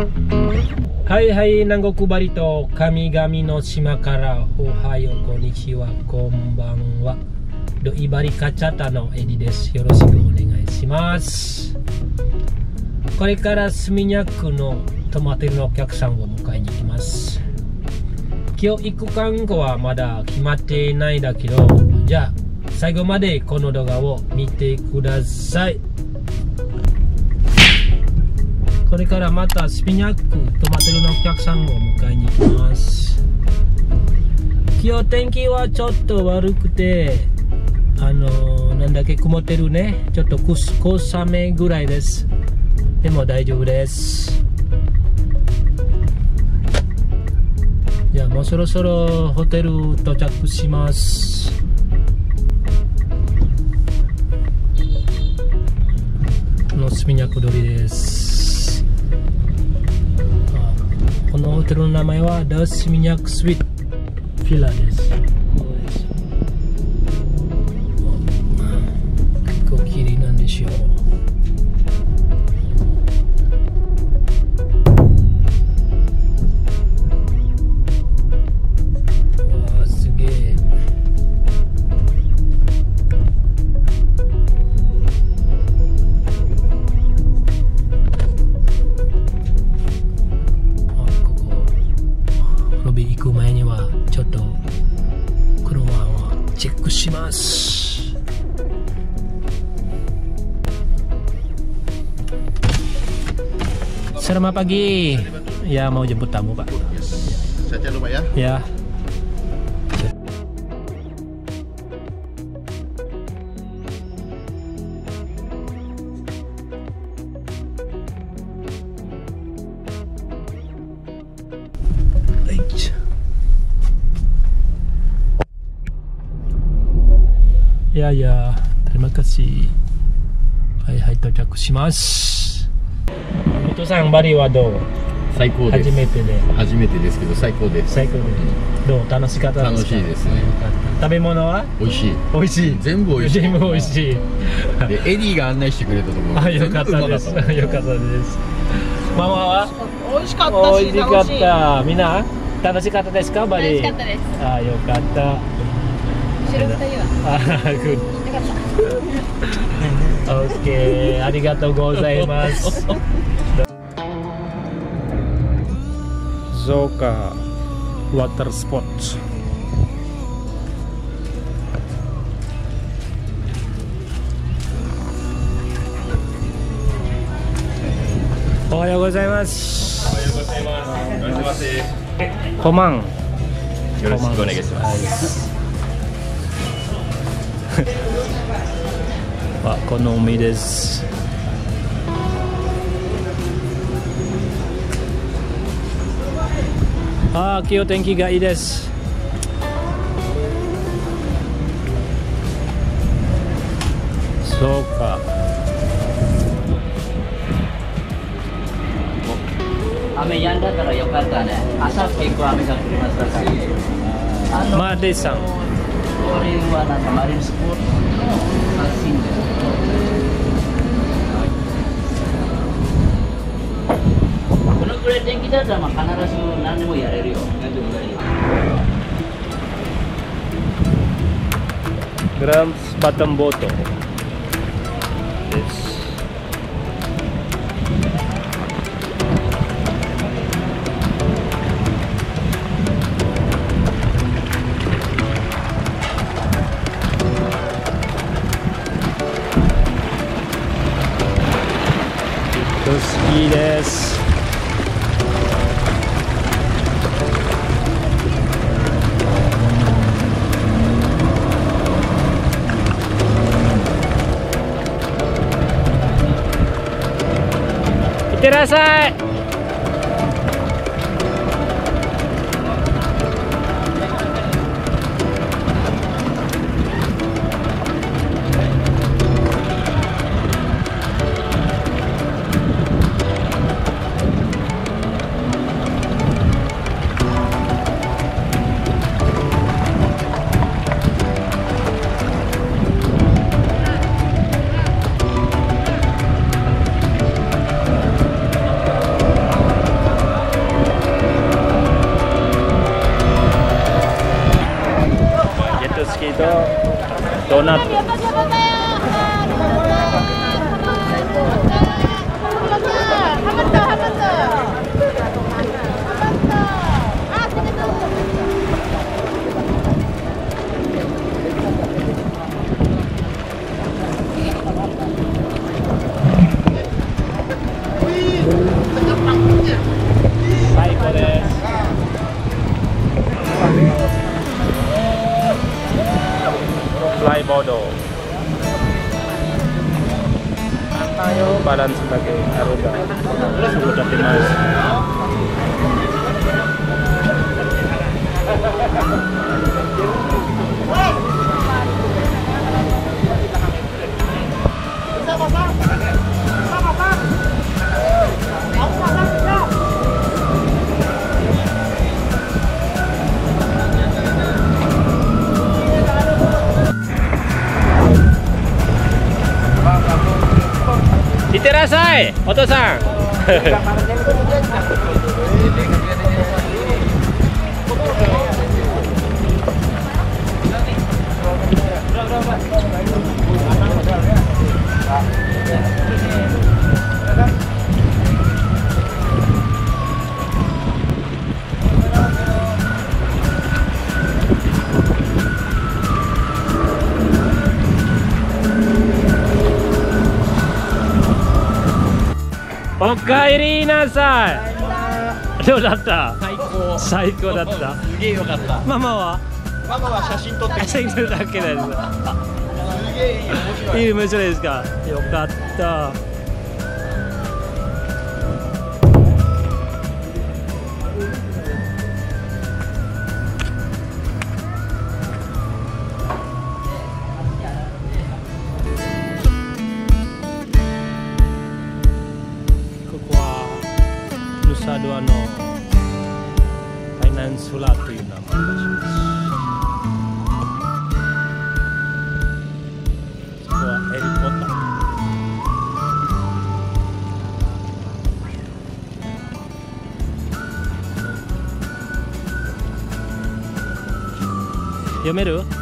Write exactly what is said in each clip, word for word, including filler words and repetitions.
はいはい、南国バリ島神々の島からおはよう、こんにちは、こんばんは。ドイバリカチャタのエディです。よろしくお願いします。これからスミニャックの泊まっているお客さんを迎えに行きます。今日行く観光はまだ決まっていないんだけど、じゃあ最後までこの動画を見てください。これからまたスピニャック泊まってるお客さんを迎えに行きます。今日天気はちょっと悪くて、あのー、なんだっけ、曇ってるね。ちょっと小雨ぐらいです。でも大丈夫です。じゃあもうそろそろホテル到着します。のスピニャック通りです。このホテルの名前は The Seminyak Suite Villa です。結構綺麗なんでしょう。わあ、すげえ。行く前にはちょっと車をチェックします。Selamat pagi. Ya, mau jemput tamu, Pak. Saya lupa ya. Ya. Ya ya, terima kasih. Hai hai,到着します。お父さん、バリはどう？ 最高です。 初めてで。 初めてですけど最高です。 最高です。どう？楽しかったですか？ 楽しいですね。 食べ物は？ 美味しい。 美味しい。 全部美味しい。 全部美味しい。 で、エディが案内してくれたところ。 あ、よかったです。よかったです。ママは？ 美味しかったし、 美味しかった。みんな楽しかったですか？バリ。 楽しかったです。 あ、よかった。 後ろ二人は。 あ、グッド。オッケー、ありがとうございます。ゾウカワタースポット。おはようございます。 おはようございます。おはようございます。 コマン。 よろしくお願いします。 わ、この海です。ああ、今日天気がいいです。そうか。 雨止んだからよかったね。朝結構雨が降りましたから。あのマデさん。 これはなんかマリンスポーツの発信です。このくらい天気だったらまあ必ず何でもやれるよ。 グランスバトンボートです。好きです。いってらっしゃい。 berperan sebagai Aruba. Sudah Mas. Iterasai, Oto-san.おかえりなさい。どうだった？ 最高。 最高だった。 すげえよかった。 ママは？ ママは写真撮って写真撮るだけです。 すげえいい、面白い。 いい、面白いですか。よかった。ヌサドアのペニンスラという名前を出します。そこはヘリポーター。読める？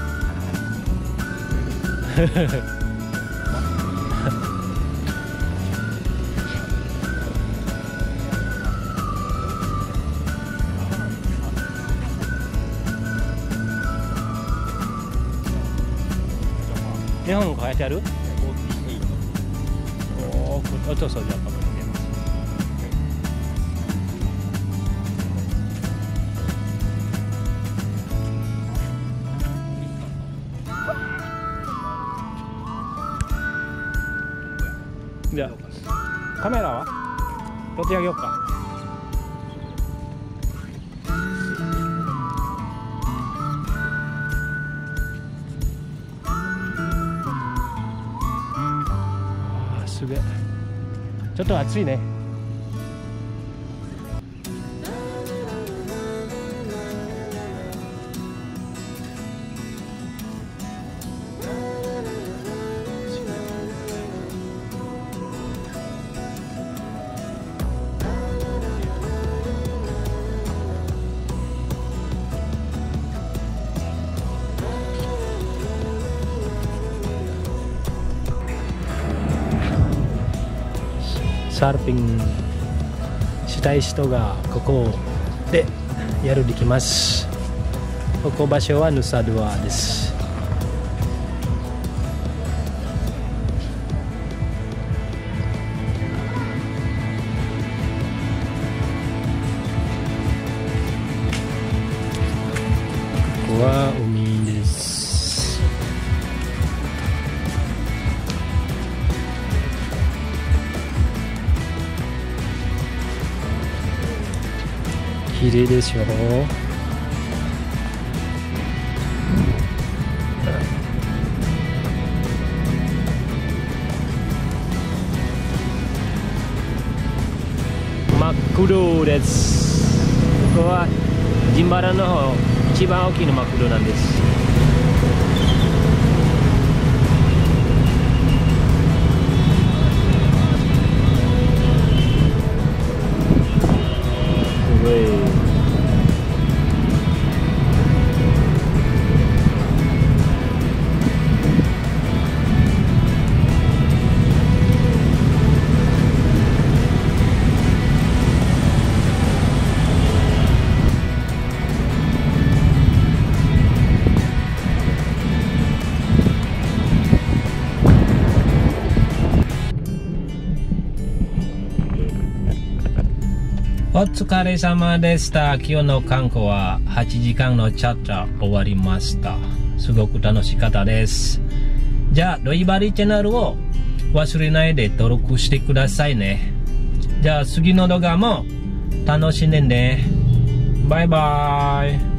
日本語書いてある？おお、こっちそうじゃん。じゃあカメラは撮ってあげようか。すげえ。ちょっと暑いね。サーフィンしたい人がここでやるできます。ここ場所はヌサドアです。ここは海です。綺麗でしょ。真っ黒です。ここはジンバラの方一番大きいの真っ黒なんです。すごい。お疲れ様でした。今日の観光ははちじかんのチャッチャ終わりました。すごく楽しかったです。じゃあロイバリチャンネルを忘れないで登録してくださいね。じゃあ次の動画も楽しんでね。バイバイ。